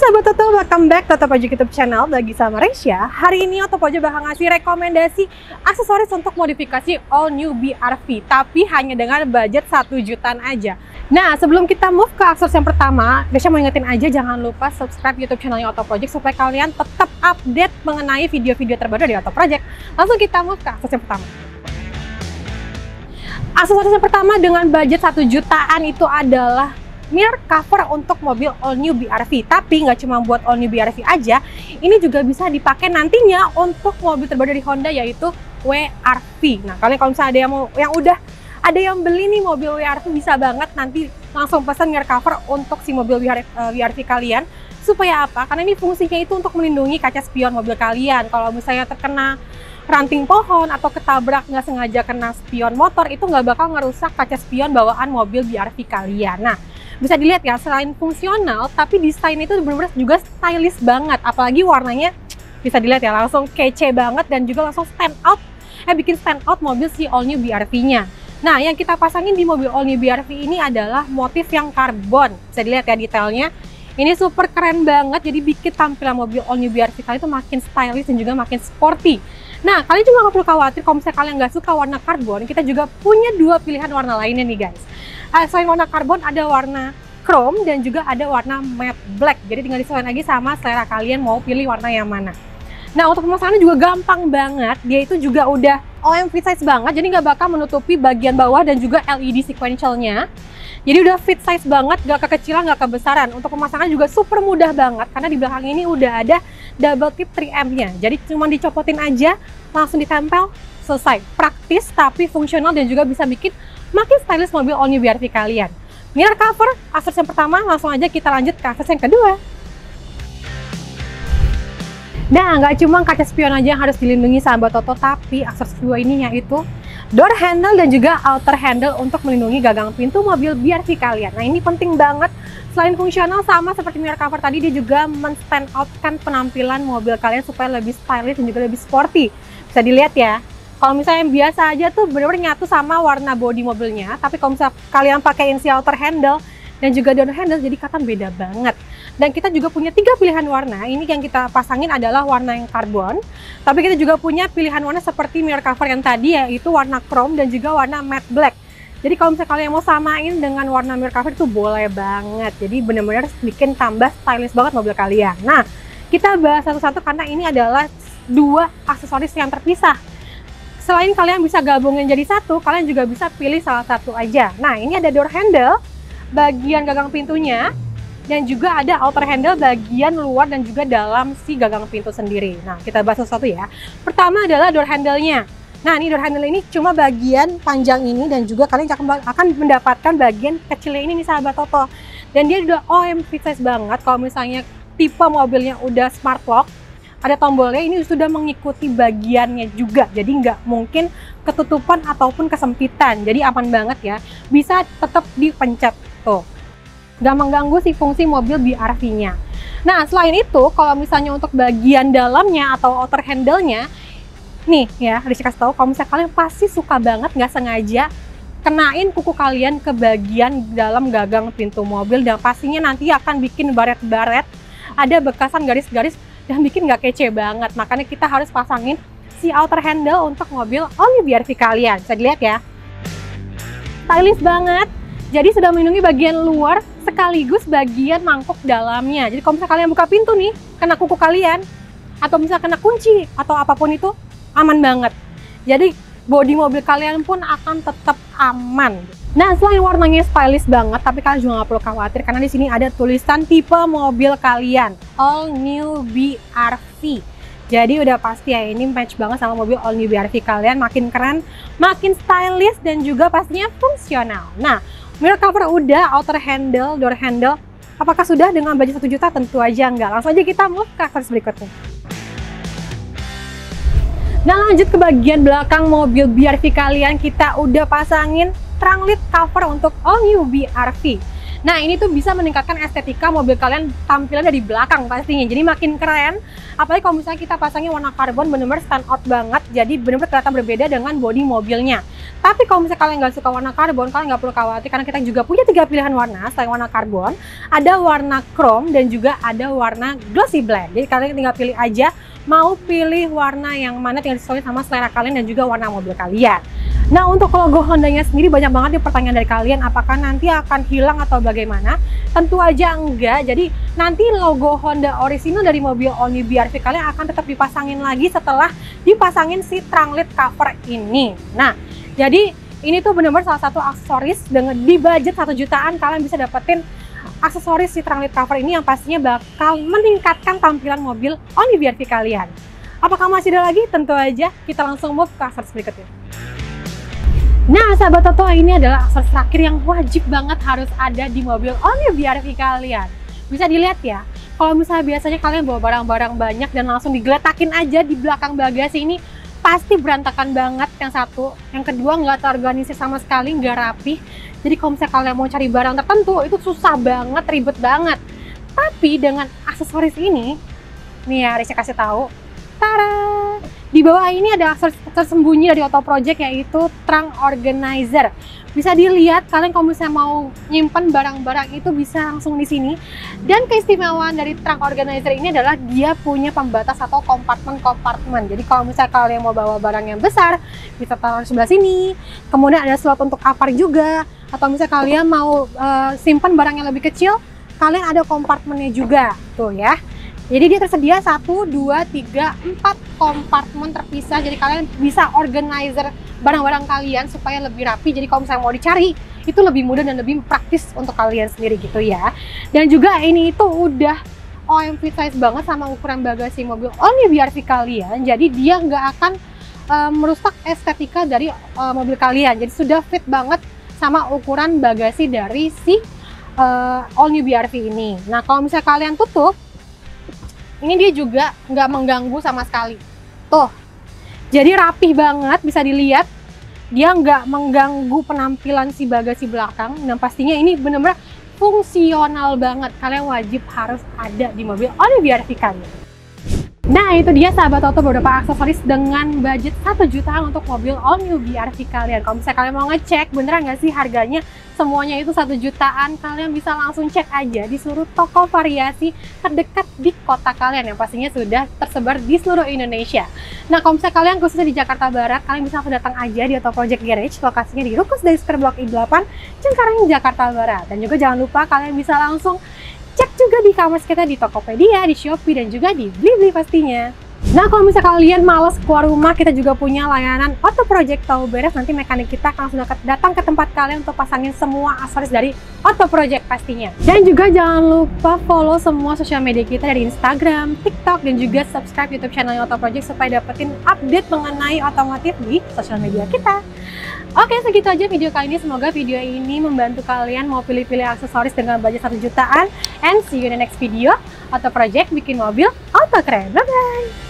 Sahabat Toto, welcome back Toto Pojok YouTube channel bagi sama Resya. Hari ini Toto Pojok bakal ngasih rekomendasi aksesoris untuk modifikasi all new BRV, tapi hanya dengan budget 1 jutaan aja. Nah, sebelum kita move ke aksesoris yang pertama, Resya mau ingetin aja jangan lupa subscribe YouTube channelnya Toto Pojok supaya kalian tetap update mengenai video-video terbaru dari Toto Project. Langsung kita move ke aksesoris yang pertama. Aksesoris yang pertama dengan budget 1 jutaan itu adalah mirror cover untuk mobil all new BRV. Tapi nggak cuma buat all new BRV aja, ini juga bisa dipakai nantinya untuk mobil terbaru dari Honda yaitu WRV. Nah, kalian kalau misalnya ada yang udah ada yang beli nih mobil WRV, bisa banget nanti langsung pesan mirror cover untuk si mobil WRV kalian. Supaya apa? Karena ini fungsinya itu untuk melindungi kaca spion mobil kalian. Kalau misalnya terkena ranting pohon atau ketabrak nggak sengaja kena spion motor, itu nggak bakal ngerusak kaca spion bawaan mobil BRV kalian. Nah, bisa dilihat ya, selain fungsional, tapi desain itu benar-benar juga stylish banget. Apalagi warnanya bisa dilihat ya, langsung kece banget dan juga langsung stand out, bikin stand out mobil si all new BRV-nya. Nah, yang kita pasangin di mobil all new BRV ini adalah motif yang karbon. Bisa dilihat ya detailnya. Ini super keren banget, jadi bikin tampilan mobil all new BRV kalian itu makin stylish dan juga makin sporty. Nah, kalian juga nggak perlu khawatir kalau misalnya kalian nggak suka warna karbon, kita juga punya 2 pilihan warna lainnya nih guys. Selain warna karbon, ada warna chrome dan juga ada warna matte black. Jadi tinggal disesuaikan lagi sama selera kalian mau pilih warna yang mana. Nah, untuk pemasangannya juga gampang banget. Dia itu juga udah OEM fit size banget, jadi nggak bakal menutupi bagian bawah dan juga LED sequentialnya. Jadi udah fit size banget, nggak kekecilan, nggak kebesaran. Untuk pemasangan juga super mudah banget, karena di belakang ini udah ada double tip 3M-nya. Jadi cuma dicopotin aja, langsung ditempel, selesai. Praktis tapi fungsional dan juga bisa bikin makin stylish mobil all new BRV kalian. Mirror cover, aksesoris yang pertama, langsung aja kita lanjut ke aksesoris yang kedua. Nah, nggak cuma kaca spion aja yang harus dilindungi sahabat Toto, tapi aksesoris kedua ini yaitu door handle dan juga outer handle untuk melindungi gagang pintu mobil BRV kalian. Nah, ini penting banget. Selain fungsional, sama seperti mirror cover tadi, dia juga men-stand out-kan penampilan mobil kalian supaya lebih stylish dan juga lebih sporty. Bisa dilihat ya. Kalau misalnya yang biasa aja tuh bener-bener nyatu sama warna bodi mobilnya, tapi kalau misalnya kalian pakaiin si outer handle dan juga door handle, jadi kelihatan beda banget. Dan kita juga punya 3 pilihan warna. Ini yang kita pasangin adalah warna yang karbon, tapi kita juga punya pilihan warna seperti mirror cover yang tadi, yaitu warna chrome dan juga warna matte black. Jadi kalau misalnya kalian mau samain dengan warna mirror cover itu boleh banget. Jadi bener-bener bikin tambah stylish banget mobil kalian. Nah, kita bahas satu-satu karena ini adalah 2 aksesoris yang terpisah. Selain kalian bisa gabungin jadi satu, kalian juga bisa pilih salah satu aja. Nah, ini ada door handle bagian gagang pintunya, dan juga ada outer handle bagian luar dan juga dalam si gagang pintu sendiri. Nah, kita bahas satu-satu ya. Pertama adalah door handle-nya. Nah, ini door handle ini cuma bagian panjang ini dan juga kalian akan mendapatkan bagian kecilnya ini nih sahabat Toto. Dan dia udah OEM fit size banget. Kalau misalnya tipe mobilnya udah smart lock, ada tombolnya, ini sudah mengikuti bagiannya juga, jadi nggak mungkin ketutupan ataupun kesempitan, jadi aman banget ya, bisa tetap dipencet tuh, nggak mengganggu si fungsi mobil BRV-nya. Nah, selain itu, kalau misalnya untuk bagian dalamnya atau outer handle-nya, nih ya, harus kasih tahu, kalau misalnya kalian pasti suka banget nggak sengaja kenain kuku kalian ke bagian dalam gagang pintu mobil, dan pastinya nanti akan bikin baret-baret, ada bekasan garis-garis, dan bikin nggak kece banget. Makanya kita harus pasangin si outer handle untuk mobil all new BRV kalian. Bisa dilihat ya, stylish banget. Jadi sudah melindungi bagian luar sekaligus bagian mangkuk dalamnya. Jadi kalau misalnya kalian buka pintu nih, kena kuku kalian, atau misalnya kena kunci atau apapun itu, aman banget. Jadi bodi mobil kalian pun akan tetap aman. Nah, selain warnanya stylish banget, tapi kalian juga nggak perlu khawatir karena di sini ada tulisan tipe mobil kalian, all new BRV. Jadi udah pasti ya, ini match banget sama mobil all new BRV kalian, makin keren, makin stylish dan juga pastinya fungsional. Nah, mirror cover udah, outer handle, door handle, apakah sudah dengan budget 1 juta? Tentu aja enggak. Langsung aja kita move ke aksesoris berikutnya. Nah, lanjut ke bagian belakang mobil BRV kalian, kita udah pasangin trunk lid cover untuk all new BRV. Nah, ini tuh bisa meningkatkan estetika mobil kalian tampilan dari belakang pastinya. Jadi makin keren. Apalagi kalau misalnya kita pasangnya warna karbon, bener-bener stand out banget. Jadi bener-bener kelihatan berbeda dengan bodi mobilnya. Tapi kalau misalnya kalian nggak suka warna karbon, kalian nggak perlu khawatir karena kita juga punya 3 pilihan warna selain warna karbon. Ada warna chrome dan juga ada warna glossy black. Jadi kalian tinggal pilih aja mau pilih warna yang mana, tinggal disesuaikan sama selera kalian dan juga warna mobil kalian. Nah, untuk logo Hondanya sendiri banyak banget nih pertanyaan dari kalian, apakah nanti akan hilang atau bagaimana? Tentu aja enggak. Jadi nanti logo Honda original dari mobil All New BR-V kalian akan tetap dipasangin lagi setelah dipasangin si trunk lid cover ini. Nah, jadi ini tuh benar-benar salah satu aksesoris dengan di budget 1 jutaan kalian bisa dapetin aksesoris si trunk lid cover ini yang pastinya bakal meningkatkan tampilan mobil All New BR-V kalian. Apakah masih ada lagi? Tentu aja kita langsung move ke aksesoris berikutnya. Nah, sahabat Toto, ini adalah aksesoris terakhir yang wajib banget harus ada di mobil All New BR-V kalian. Bisa dilihat ya, kalau misalnya biasanya kalian bawa barang-barang banyak dan langsung digeletakin aja di belakang bagasi ini, pasti berantakan banget yang satu. Yang kedua, nggak terorganisir sama sekali, nggak rapih. Jadi kalau misalnya kalian mau cari barang tertentu, itu susah banget, ribet banget. Tapi dengan aksesoris ini, nih ya, Risha kasih tahu, tara! Di bawah ini ada aksesoris tersembunyi dari Auto Project, yaitu trunk organizer. Bisa dilihat, kalian kalau misalnya mau nyimpen barang-barang itu bisa langsung di sini. Dan keistimewaan dari trunk organizer ini adalah dia punya pembatas atau kompartemen-kompartemen. Jadi kalau misalnya kalian mau bawa barang yang besar, bisa taruh di sebelah sini. Kemudian ada slot untuk apar juga. Atau misalnya kalian mau simpan barang yang lebih kecil, kalian ada kompartemennya juga. Tuh ya. Jadi dia tersedia 1, 2, 3, 4 kompartemen terpisah. Jadi kalian bisa organizer barang-barang kalian supaya lebih rapi. Jadi kalau misalnya mau dicari, itu lebih mudah dan lebih praktis untuk kalian sendiri gitu ya. Dan juga ini itu udah OMV size banget sama ukuran bagasi mobil All New BR-V kalian. Jadi dia nggak akan merusak estetika dari mobil kalian. Jadi sudah fit banget sama ukuran bagasi dari si All New BR-V ini. Nah, kalau misalnya kalian tutup, ini dia juga nggak mengganggu sama sekali. Tuh, jadi rapih banget, bisa dilihat. Dia nggak mengganggu penampilan si bagasi belakang. Dan pastinya ini benar-benar fungsional banget. Kalian wajib harus ada di mobil All New BR-V kalian. Nah, itu dia sahabat Toto beberapa aksesoris dengan budget 1 jutaan untuk mobil All New BR-V kalian. Kalau misalnya kalian mau ngecek beneran nggak sih harganya semuanya itu 1 jutaan, kalian bisa langsung cek aja di seluruh toko variasi terdekat di kota kalian yang pastinya sudah tersebar di seluruh Indonesia. Nah, kalau misalnya kalian khususnya di Jakarta Barat, kalian bisa langsung datang aja di Auto Project Garage, lokasinya di Rukus Daisker Blok I8, Cengkareng, Jakarta Barat. Dan juga jangan lupa kalian bisa langsung cek juga di e-commerce kita di Tokopedia, di Shopee, dan juga di Blibli pastinya. Nah, kalau misalnya kalian males keluar rumah, kita juga punya layanan Auto Project tahu beres. Nanti mekanik kita akan langsung datang ke tempat kalian untuk pasangin semua aksesoris dari Auto Project pastinya. Dan juga jangan lupa follow semua sosial media kita dari Instagram, TikTok, dan juga subscribe YouTube channel Auto Project supaya dapetin update mengenai otomotif di sosial media kita. Oke, segitu aja video kali ini. Semoga video ini membantu kalian mau pilih-pilih aksesoris dengan budget 1 jutaan. And see you in the next video. Auto Project bikin mobil auto keren. Bye-bye!